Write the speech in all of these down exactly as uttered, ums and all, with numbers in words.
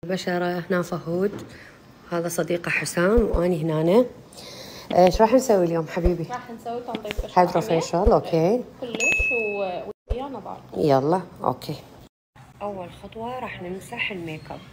البشرة هنا فهود، هذا صديقه حسام وأني هنا. ايش راح نسوي اليوم حبيبي؟ راح نسوي تنظيف بشرة هايدرو فيشل. اوكي كلش ويا نظارة. يلا اوكي. اول خطوة راح نمسح الميك اب.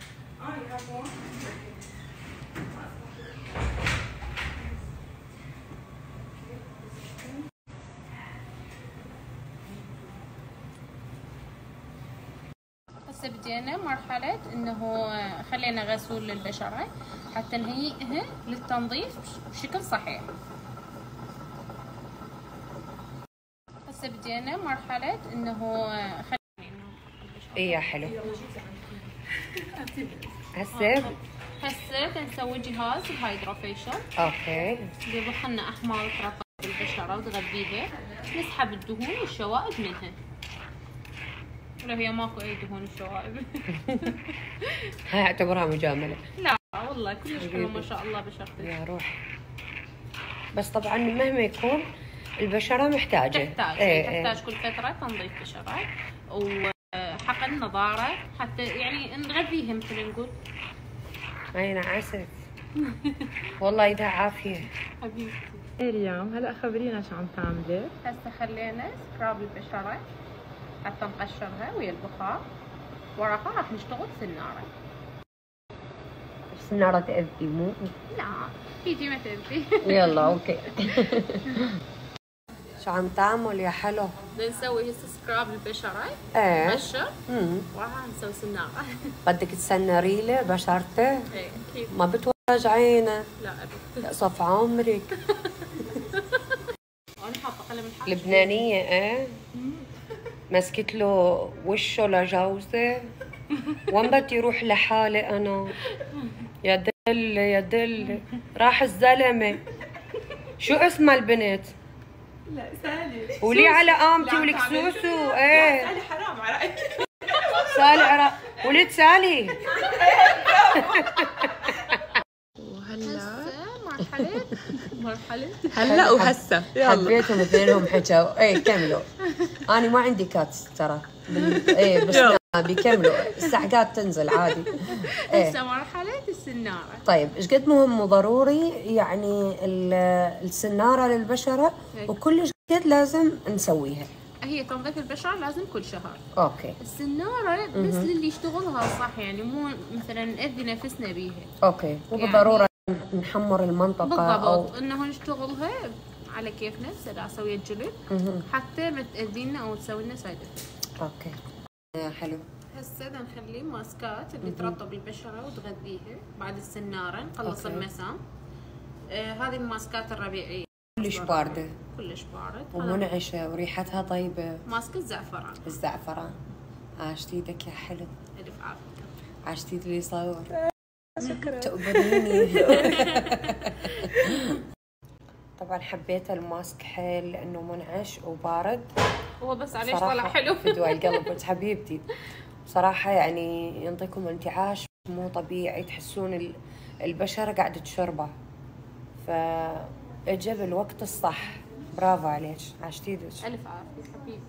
هسه بدينا مرحلة انه خلينا غسول للبشرة حتى نهيئها للتنظيف بشكل صحيح. هسه بدينا مرحلة انه خلينا ايه يا حلو. هسه هسه تنسوي جهاز الهايدرو فيشل. اوكي. يضخ لنا احماض ترطب البشرة وتغذيها، نسحب الدهون والشوائب منها. ولا هي ماكو اي دهون وشوائب. هاي اعتبرها مجاملة. لا والله كلش حلو ما شاء الله بشرتك يا روح. بس طبعا مهما يكون البشرة محتاجة تحتاج ايه تحتاج ايه. كل فترة تنظيف بشرة وحقن نظارة حتى يعني نغذيها مثل نقول. اي نعسك. والله اذا عافية حبيبتي. ايه ريم، هلا خبرينا شو عم تعملي؟ هسه خلينا سكراب البشرة حتى نقشرها ويا البخار، وراها راح نشتغل سنارة. السنارة تأذي مو؟ لا تيجي ما تأذي. يلا اوكي. شو عم تعمل يا حلو؟ بدنا نسوي هسه سكراب البشرة. ايه نقشر امم وراها نسوي سنارة. بدك تسنري له بشرته؟ ايه اكيد. ما بتوجعينه؟ لا ابد. لا صف عمرك. انا حاطة قلم الحاج. لبنانية ايه؟ مسكت له وشه لجوزه. وين بدي اروح لحالي انا؟ يا دلة يا دلة راح الزلمة. شو اسمها البنت؟ لا سالي. ولي على قامتي ولك سوسو. ايه سالي حرام على سالي عراق. ولد سالي. وهلا مرحلة مرحلة هلا وهسه يلا. حبيتهم اثنينهم حكوا. ايه كملوا. انا ما عندي كاتس ترى. بال... ايه بس بيكملوا السحقات تنزل عادي. ايه هسه مرحلة السنارة. طيب ايش قد مهم وضروري يعني السنارة للبشرة وكل قد لازم نسويها؟ هي تنظيف البشرة لازم كل شهر. اوكي. السنارة بس للي يشتغلها صح، يعني مو مثلا نأذي نفسنا بيها. اوكي. مو بالضرورة نحمر المنطقة بالضبط، او انه نشتغلها على كيفنا بسلاسة الجلد حتى ما تأذينا او تسوي لنا سايد افكت. اوكي يا حلو. هسه بدنا نخلي ماسكات اللي ترطب البشرة وتغذيها بعد السنارة، نخلص أوكي. المسام. آه هذه الماسكات الربيعية كلش باردة كلش بارد ومنعشة وريحتها طيبة. ماسك الزعفران. الزعفران. عاشت ايدك يا حلو. الف عافية. عاشت ايد اللي يصور. شكرا. تقبليني. طبعا حبيت الماسك حيل لانه منعش وبارد. هو بس عليه طلع حلو. فدوى القلب بس حبيبتي. بصراحة يعني ينطيكم انتعاش مو طبيعي، تحسون البشرة قاعدة تشربه. فاجى بالوقت الصح. برافو عليك. عاشتي ايدك. الف عافية حبيبي.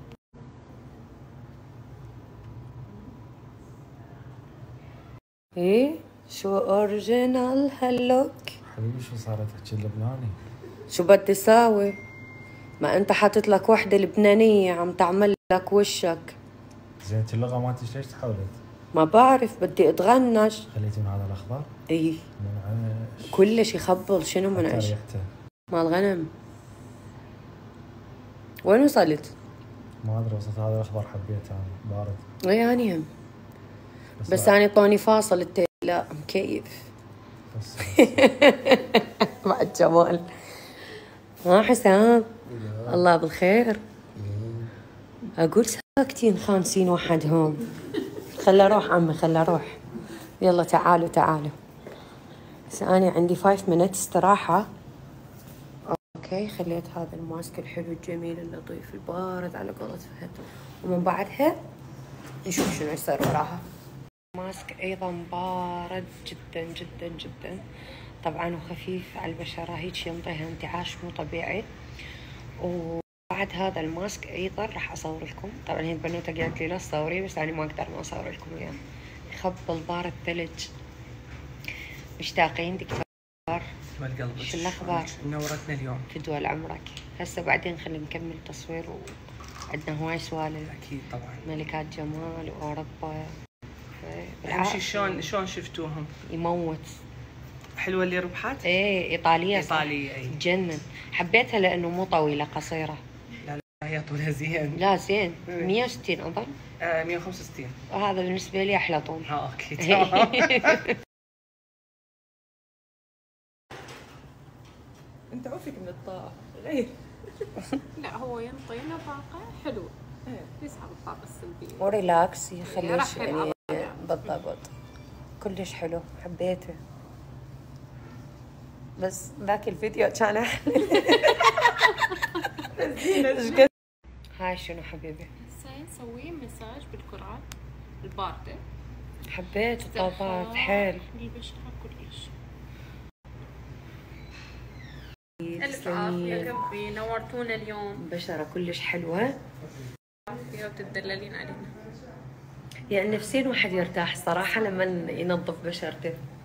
ايه شو اوريجينال هاللوك. حبيبي شو صارت هيك اللبناني؟ شو بدي ساوي؟ ما انت حاطط لك وحده لبنانيه عم تعمل لك وشك. زين اللغه مالتك ليش تحولت؟ ما بعرف بدي اتغنج. خليتي من هذا الاخضر؟ اي منعش كلش يخبل. شنو منعش؟ ريحته مال غنم. وين وصلت؟ ما ادري وصلت هذا الاخضر حبيته انا بارد. اي اني هم. بس, بس اني طوني فاصل التي لا مكيف. بس بعد جمال. ها حسام الله بالخير. اقول ساكتين خامسين وحدهم. خلى روح عمي خلى روح. يلا تعالوا تعالوا. هسه اني عندي فايف مينت استراحة. اوكي خليت هذا الماسك الحلو الجميل اللطيف البارد على قولة فهد، ومن بعدها نشوف شنو يصير وراها. ماسك ايضا بارد جدا جدا جدا طبعا وخفيف على البشرة، هيك ينطيها انتعاش مو طبيعي. وبعد هذا الماسك ايضا راح اصور لكم. طبعا هي البنوتة قالت لي لا تصوري بس انا ما اقدر ما اصور لكم اياه يخبل بارد ثلج. مشتاقين دكتور؟ والقلب شو الأخبار؟ نورتنا اليوم. فدوى لعمرك. هسه بعدين خلينا نكمل تصوير وعندنا هواي سوالف. اكيد طبعا. ملكات جمال واوروبا. اهم شيء شلون شلون شفتوهم؟ يموت. حلوه اللي ربحت؟ ايه ايطاليه. ايطاليه اي. تجنن. حبيتها لانه مو طويله، قصيره. لا لا هي طولها زين. لا زين. مية وستين اظن. آه مية وخمسة وستين. وهذا بالنسبه لي احلى طول. اه اوكي تمام. انت عوفك من الطاقة غير. لا هو ينطينا طاقة حلوة. يسحب الطاقة السلبية. وريلاكس يخليش راح يعني. بالضبط. كلش حلو، حبيته. بس ذاك الفيديو كان احلى. هاي شنو حبيبي؟ هسه نسوي مساج بالكرات الباردة. حبيت الطابات حيل. للبشرة كلش. تسلمي. ألف عافية قلبي، نورتونا اليوم. بشرة كلش حلوة. عافية وتدللين علينا. يعني نفسيا واحد يرتاح صراحة لما ينظف بشرته.